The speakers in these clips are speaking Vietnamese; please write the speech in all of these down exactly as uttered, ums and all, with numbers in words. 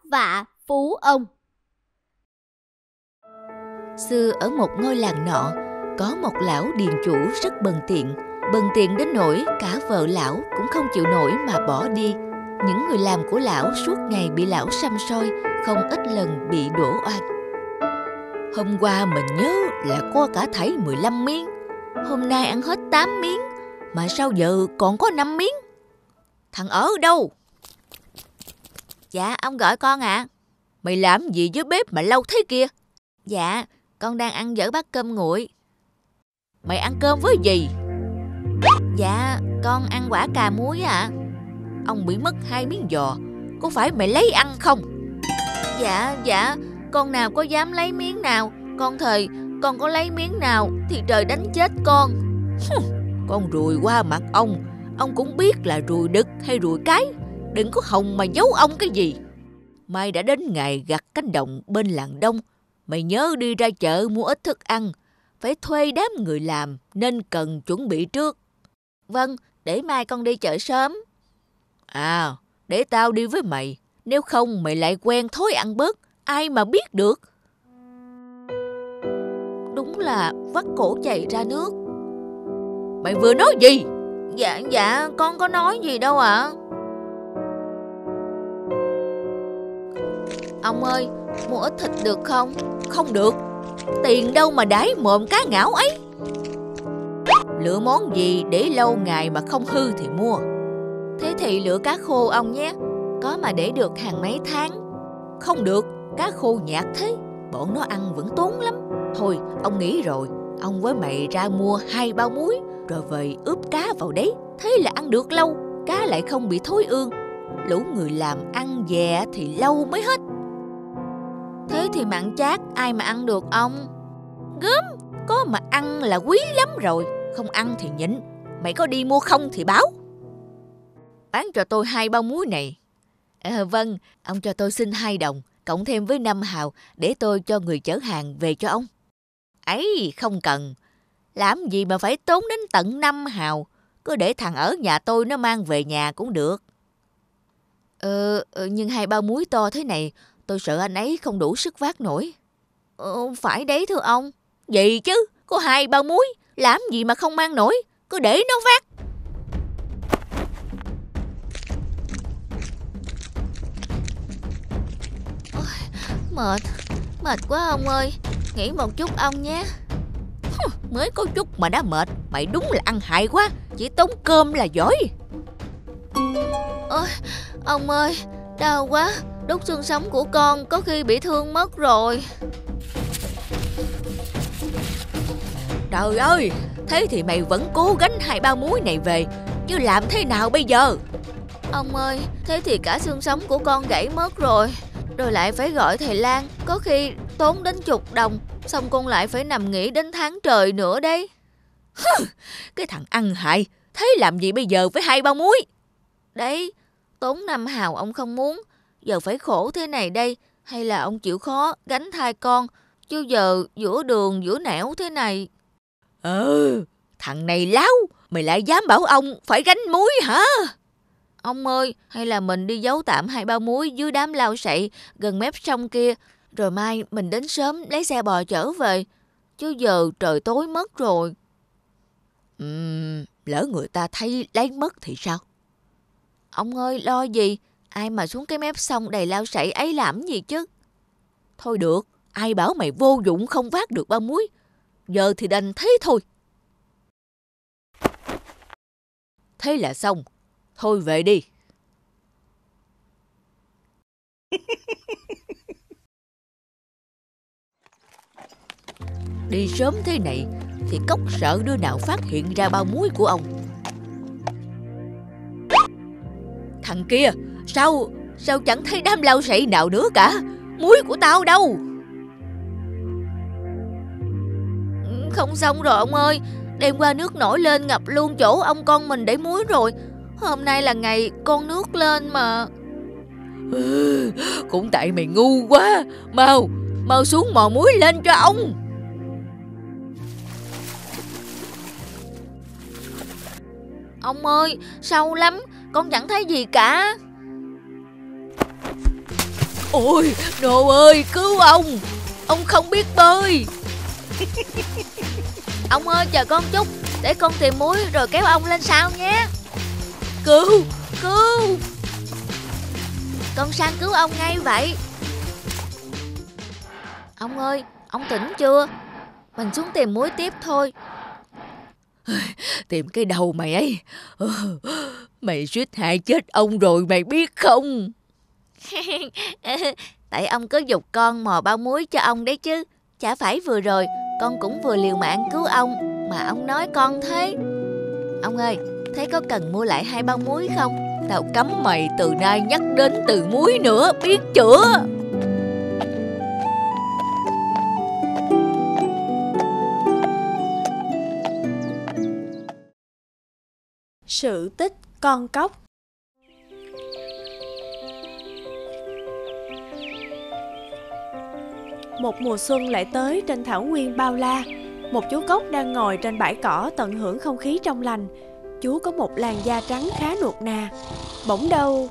vạ phú ông. Xưa ở một ngôi làng nọ, có một lão điền chủ rất bần tiện. Bần tiện đến nỗi cả vợ lão cũng không chịu nổi mà bỏ đi. Những người làm của lão suốt ngày bị lão săm soi, không ít lần bị đổ oan. Hôm qua mình nhớ là có cả thảy mười lăm miếng, hôm nay ăn hết tám miếng, mà sao giờ còn có năm miếng? Thằng ở đâu? Dạ, ông gọi con ạ. À. Mày làm gì với bếp mà lâu thế kia? Dạ, con đang ăn dở bát cơm nguội. Mày ăn cơm với gì? Dạ, con ăn quả cà muối ạ. À. Ông bị mất hai miếng giò, có phải mày lấy ăn không? Dạ, dạ, con nào có dám lấy miếng nào. Con thề, con có lấy miếng nào thì trời đánh chết con. Con ruồi qua mặt ông, ông cũng biết là ruồi đực hay ruồi cái. Đừng có hòng mà giấu ông cái gì. Mai đã đến ngày gặt cánh đồng bên làng Đông. Mày nhớ đi ra chợ mua ít thức ăn. Phải thuê đám người làm nên cần chuẩn bị trước. Vâng, để mai con đi chợ sớm. À, để tao đi với mày. Nếu không mày lại quen thói ăn bớt, ai mà biết được. Đúng là vắt cổ chạy ra nước. Mày vừa nói gì? Dạ, dạ, con có nói gì đâu ạ. À. Ông ơi, mua ít thịt được không? Không được. Tiền đâu mà đãi mồm cá ngảo ấy. Lựa món gì để lâu ngày mà không hư thì mua. Thế thì lựa cá khô ông nhé. Có mà để được hàng mấy tháng. Không được, cá khô nhạt thế, bọn nó ăn vẫn tốn lắm. Thôi, ông nghĩ rồi. Ông với mày ra mua hai bao muối, rồi về ướp cá vào đấy. Thế là ăn được lâu, cá lại không bị thối ương. Lũ người làm ăn dè thì lâu mới hết. Thế thì mặn chát ai mà ăn được ông? Gớm, có mà ăn là quý lắm rồi. Không ăn thì nhịn. Mày có đi mua không thì báo. Bán cho tôi hai bao muối này. À, vâng, ông cho tôi xin hai đồng, cộng thêm với năm hào để tôi cho người chở hàng về cho ông. Ấy, không cần. Làm gì mà phải tốn đến tận năm hào. Cứ để thằng ở nhà tôi nó mang về nhà cũng được. Ờ, nhưng hai bao muối to thế này, tôi sợ anh ấy không đủ sức vác nổi. Ờ, phải đấy thưa ông. Gì chứ, có hai bao muối, làm gì mà không mang nổi, cứ để nó vác. Ôi, mệt, mệt quá ông ơi, nghỉ một chút ông nhé. Mới có chút mà đã mệt, mày đúng là ăn hại quá, chỉ tốn cơm là giỏi. Ôi, ông ơi, đau quá, đốt xương sống của con có khi bị thương mất rồi. Trời ơi, thế thì mày vẫn cố gánh hai bao muối này về, chứ làm thế nào bây giờ? Ông ơi, thế thì cả xương sống của con gãy mất rồi. Rồi lại phải gọi thầy Lan, có khi tốn đến chục đồng, xong con lại phải nằm nghỉ đến tháng trời nữa đấy. Cái thằng ăn hại, thế làm gì bây giờ với hai bao muối? Đấy, tốn năm hào ông không muốn, giờ phải khổ thế này đây, hay là ông chịu khó gánh thai con, chứ giờ giữa đường giữa nẻo thế này. Ừ, thằng này láo, mày lại dám bảo ông phải gánh muối hả? Ông ơi, hay là mình đi giấu tạm hai bao muối dưới đám lau sậy gần mép sông kia, rồi mai mình đến sớm lấy xe bò chở về, chứ giờ trời tối mất rồi. Ừm, lỡ người ta thấy lấy mất thì sao? Ông ơi, lo gì, ai mà xuống cái mép sông đầy lau sậy ấy làm gì chứ? Thôi được, ai bảo mày vô dụng không vác được bao muối, giờ thì đành thế thôi. Thế là xong, thôi về đi. Đi sớm thế này thì Cốc sợ đứa nào phát hiện ra bao muối của ông. Thằng kia, sao, sao chẳng thấy đám lau sậy nào nữa cả? Muối của tao đâu? Không xong rồi ông ơi, đêm qua nước nổi lên ngập luôn chỗ ông con mình để muối rồi. Hôm nay là ngày con nước lên mà. Ừ, cũng tại mày ngu quá. Mau, mau xuống mò muối lên cho ông. Ông ơi, sâu lắm, con chẳng thấy gì cả. Ôi, Nô ơi, cứu ông! Ông không biết bơi. Ông ơi, chờ con chút, để con tìm muối rồi kéo ông lên sau nhé. Cứu, cứu! Con sang cứu ông ngay vậy. Ông ơi, ông tỉnh chưa? Mình xuống tìm muối tiếp thôi. Tìm cái đầu mày ấy. Mày suýt hại chết ông rồi mày biết không? Tại ông có giục con mò bao muối cho ông đấy chứ. Chả phải vừa rồi con cũng vừa liều mạng cứu ông mà ông nói con thế. Ông ơi, thế có cần mua lại hai bao muối không? Tao cấm mày từ nay nhắc đến từ muối nữa, biết chưa? Sự tích con cóc. Một mùa xuân lại tới trên thảo nguyên bao la. Một chú cóc đang ngồi trên bãi cỏ tận hưởng không khí trong lành. Chú có một làn da trắng khá nuột nà. Bỗng đâu...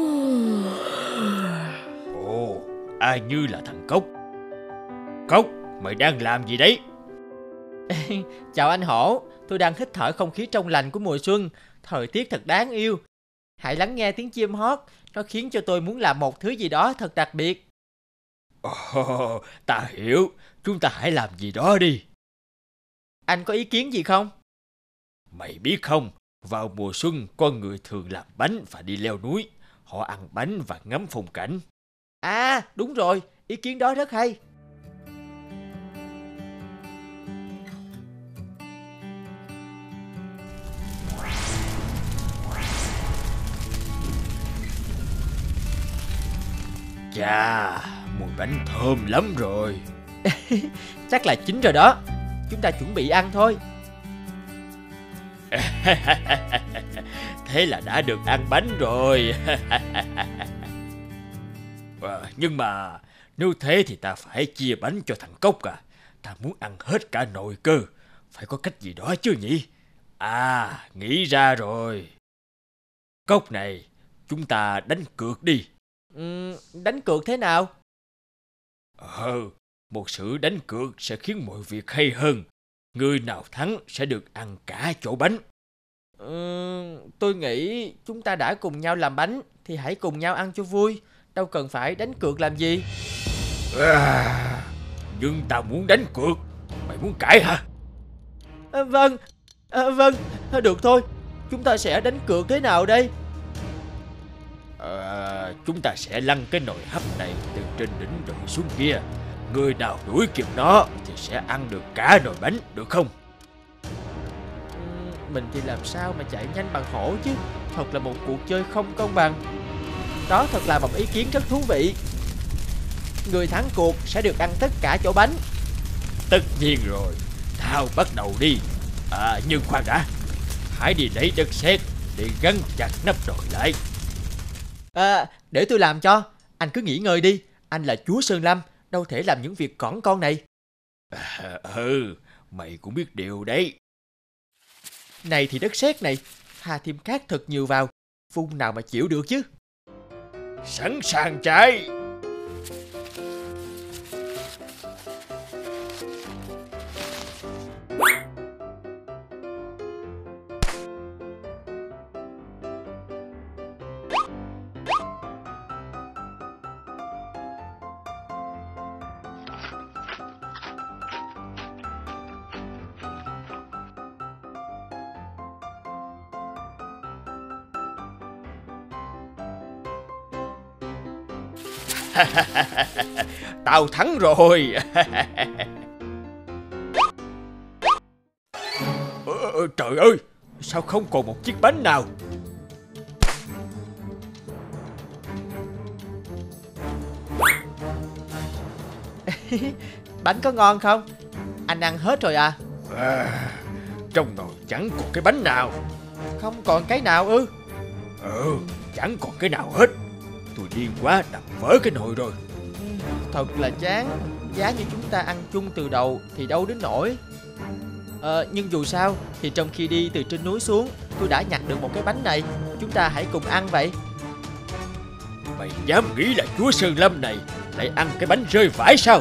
Ồ, ai như là thằng Cóc. Cóc, mày đang làm gì đấy? Chào anh Hổ, tôi đang hít thở không khí trong lành của mùa xuân. Thời tiết thật đáng yêu. Hãy lắng nghe tiếng chim hót, nó khiến cho tôi muốn làm một thứ gì đó thật đặc biệt. Ồ, ta hiểu, chúng ta hãy làm gì đó đi. Anh có ý kiến gì không? Mày biết không, vào mùa xuân con người thường làm bánh và đi leo núi. Họ ăn bánh và ngắm phong cảnh. À, đúng rồi, ý kiến đó rất hay. Chà, mùi bánh thơm lắm rồi. Chắc là chín rồi đó. Chúng ta chuẩn bị ăn thôi. Thế là đã được ăn bánh rồi. À, nhưng mà nếu thế thì ta phải chia bánh cho thằng Cóc à. Ta muốn ăn hết cả nồi cơ. Phải có cách gì đó chứ nhỉ? À, nghĩ ra rồi. Cóc này, chúng ta đánh cược đi. Uhm, đánh cược thế nào? Ờ, một sự đánh cược sẽ khiến mọi việc hay hơn. Người nào thắng sẽ được ăn cả chỗ bánh. Uhm, tôi nghĩ chúng ta đã cùng nhau làm bánh thì hãy cùng nhau ăn cho vui. Đâu cần phải đánh cược làm gì. À, nhưng ta muốn đánh cược. Mày muốn cãi hả? À, vâng, à, vâng, được thôi. Chúng ta sẽ đánh cược thế nào đây? À, chúng ta sẽ lăn cái nồi hấp này từ trên đỉnh đồi xuống kia. Người nào đuổi kịp nó thì sẽ ăn được cả nồi bánh, được không? Uhm, mình thì làm sao mà chạy nhanh bằng hổ chứ. Thật là một cuộc chơi không công bằng. Đó thật là một ý kiến rất thú vị. Người thắng cuộc sẽ được ăn tất cả chỗ bánh. Tất nhiên rồi. Nào bắt đầu đi. À, nhưng khoan đã. Hãy đi lấy đất sét để gắn chặt nắp nồi lại. À, để tôi làm cho. Anh cứ nghỉ ngơi đi. Anh là chúa Sơn Lâm, đâu thể làm những việc cỏn con này. À, ừ, mày cũng biết điều đấy. Này thì đất sét này, thà thêm cát thật nhiều vào, vung nào mà chịu được chứ. Sẵn sàng chạy. Tao thắng rồi. ờ, Trời ơi, sao không còn một chiếc bánh nào? Bánh có ngon không? Anh ăn hết rồi à? À, trong nồi chẳng còn cái bánh nào. Không còn cái nào ư? Ừ, chẳng còn cái nào hết. Tôi điên quá đập vỡ cái nồi rồi. Thật là chán. Giá như chúng ta ăn chung từ đầu thì đâu đến nổi. Ờ, nhưng dù sao thì trong khi đi từ trên núi xuống, tôi đã nhặt được một cái bánh này. Chúng ta hãy cùng ăn vậy. Mày dám nghĩ là chúa Sơn Lâm này lại ăn cái bánh rơi vãi sao?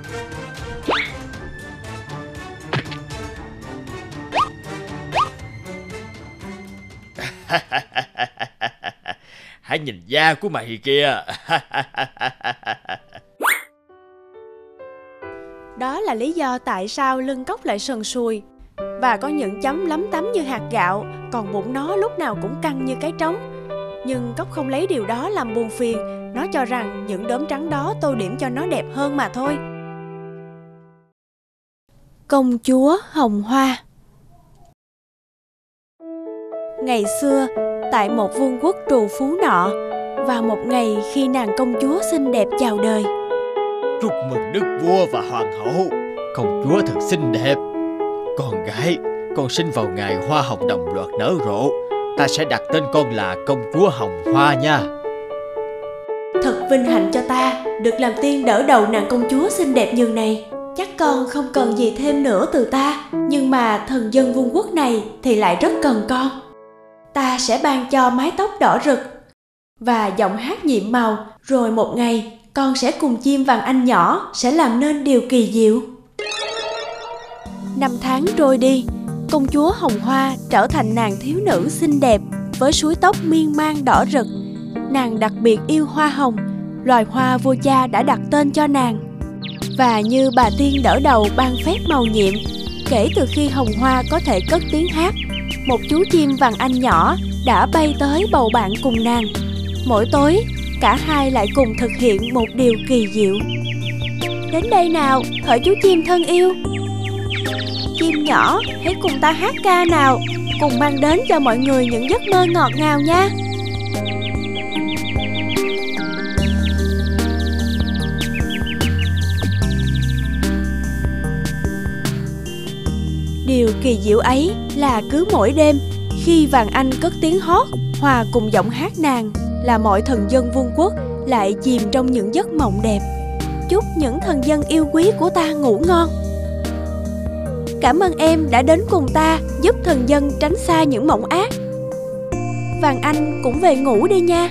Hãy nhìn da của mày kìa. Đó là lý do tại sao lưng cóc lại sần sùi và có những chấm lấm tấm như hạt gạo, còn bụng nó lúc nào cũng căng như cái trống. Nhưng cóc không lấy điều đó làm buồn phiền, nó cho rằng những đốm trắng đó tô điểm cho nó đẹp hơn mà thôi. Công chúa Hồng Hoa. Ngày xưa, tại một vương quốc trù phú nọ, vào một ngày khi nàng công chúa xinh đẹp chào đời. Chúc mừng đức vua và hoàng hậu. Công chúa thật xinh đẹp. Con gái, con sinh vào ngày hoa hồng đồng loạt nở rộ. Ta sẽ đặt tên con là công chúa Hồng Hoa nha. Thật vinh hạnh cho ta được làm tiên đỡ đầu nàng công chúa xinh đẹp nhường này. Chắc con không cần gì thêm nữa từ ta, nhưng mà thần dân vương quốc này thì lại rất cần con. Ta sẽ ban cho mái tóc đỏ rực và giọng hát nhiệm màu, rồi một ngày con sẽ cùng chim vàng anh nhỏ sẽ làm nên điều kỳ diệu. Năm tháng trôi đi, công chúa Hồng Hoa trở thành nàng thiếu nữ xinh đẹp với suối tóc miên man đỏ rực. Nàng đặc biệt yêu hoa hồng, loài hoa vua cha đã đặt tên cho nàng. Và như bà tiên đỡ đầu ban phép màu nhiệm, kể từ khi Hồng Hoa có thể cất tiếng hát, một chú chim vàng anh nhỏ đã bay tới bầu bạn cùng nàng. Mỗi tối, cả hai lại cùng thực hiện một điều kỳ diệu. Đến đây nào, hỡi chú chim thân yêu. Chim nhỏ, hãy cùng ta hát ca nào, cùng mang đến cho mọi người những giấc mơ ngọt ngào nha. Điều kỳ diệu ấy là cứ mỗi đêm, khi vàng anh cất tiếng hót hòa cùng giọng hát nàng, là mọi thần dân vương quốc lại chìm trong những giấc mộng đẹp. Chúc những thần dân yêu quý của ta ngủ ngon. Cảm ơn em đã đến cùng ta, giúp thần dân tránh xa những mộng ác. Vàng anh cũng về ngủ đi nha.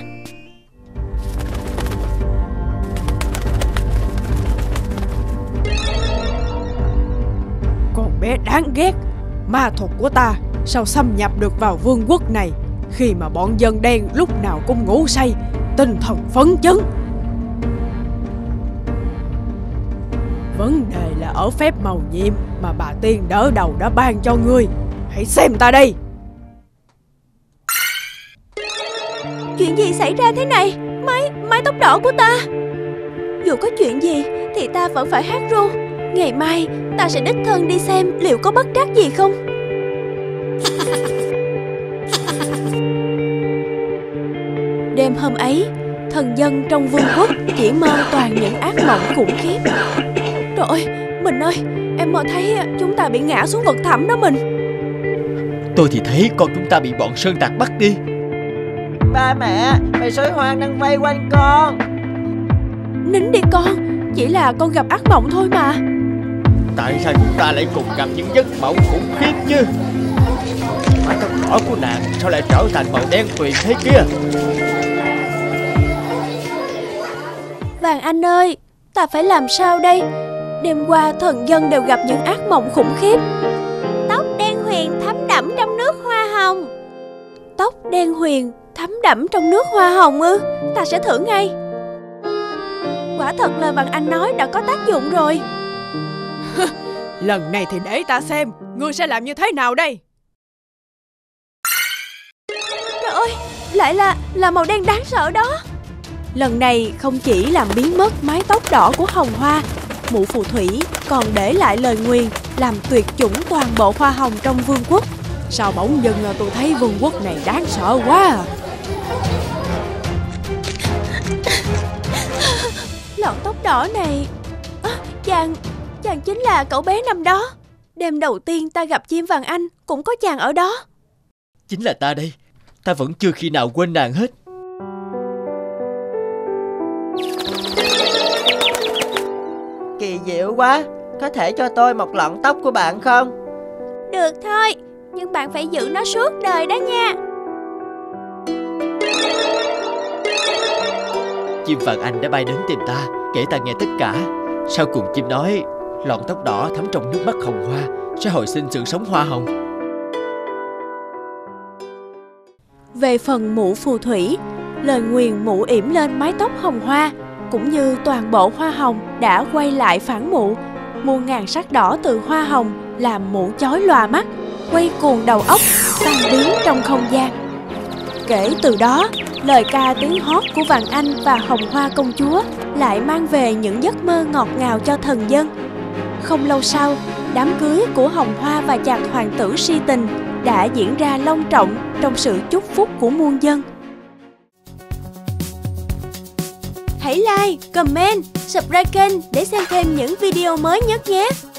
Con bé đáng ghét, ma thuật của ta sao xâm nhập được vào vương quốc này, khi mà bọn dân đen lúc nào cũng ngủ say, tinh thần phấn chấn. Vấn đề là ở phép màu nhiệm mà bà tiên đỡ đầu đã ban cho ngươi. Hãy xem ta đây. Chuyện gì xảy ra thế này? Mái, mái tóc đỏ của ta. Dù có chuyện gì thì ta vẫn phải hát ru. Ngày mai ta sẽ đích thân đi xem liệu có bất trắc gì không. Đêm hôm ấy, thần dân trong vương quốc chỉ mơ toàn những ác mộng khủng khiếp. Trời ơi, mình ơi, em mơ thấy chúng ta bị ngã xuống vực thẳm đó mình. Tôi thì thấy con chúng ta bị bọn sơn tặc bắt đi. Ba mẹ, bầy sói hoang đang vây quanh con. Nín đi con, chỉ là con gặp ác mộng thôi mà. Tại sao chúng ta lại cùng gặp những giấc mộng khủng khiếp chứ? Mái tóc đỏ của nàng sao lại trở thành màu đen tuyền thế kia? Vàng anh ơi, ta phải làm sao đây? Đêm qua thần dân đều gặp những ác mộng khủng khiếp. Tóc đen huyền thấm đẫm trong nước hoa hồng. Tóc đen huyền thấm đẫm trong nước hoa hồng ư? Ta sẽ thử ngay. Quả thật lời vàng anh nói đã có tác dụng rồi. Lần này thì để ta xem ngươi sẽ làm như thế nào đây. Trời ơi, lại là là màu đen đáng sợ đó. Lần này không chỉ làm biến mất mái tóc đỏ của Hồng Hoa, mụ phù thủy còn để lại lời nguyền làm tuyệt chủng toàn bộ hoa hồng trong vương quốc. Sao bỗng dưng tôi thấy vương quốc này đáng sợ quá à. Lọn tóc đỏ này à, Chàng Chàng chính là cậu bé năm đó. Đêm đầu tiên ta gặp chim vàng anh cũng có chàng ở đó. Chính là ta đây. Ta vẫn chưa khi nào quên nàng hết. Kỳ diệu quá. Có thể cho tôi một lọn tóc của bạn không? Được thôi, nhưng bạn phải giữ nó suốt đời đó nha. chim Vàng Anh đã bay đến tìm ta, kể ta nghe tất cả. Sau cùng chim nói lọn tóc đỏ thấm trong nước mắt hồng hoa sẽ hồi sinh sự sống hoa hồng. Về phần mụ phù thủy, lời nguyền mụ yểm lên mái tóc hồng hoa cũng như toàn bộ hoa hồng đã quay lại phản mụ. Muôn ngàn sắc đỏ từ hoa hồng làm mụ chói lòa mắt, quay cuồng đầu óc, tan biến trong không gian. Kể từ đó, lời ca tiếng hót của Vàng Anh và Hồng Hoa công chúa lại mang về những giấc mơ ngọt ngào cho thần dân. Không lâu sau, đám cưới của Hồng Hoa và chàng hoàng tử si tình đã diễn ra long trọng trong sự chúc phúc của muôn dân. Hãy like, comment, subscribe kênh để xem thêm những video mới nhất nhé!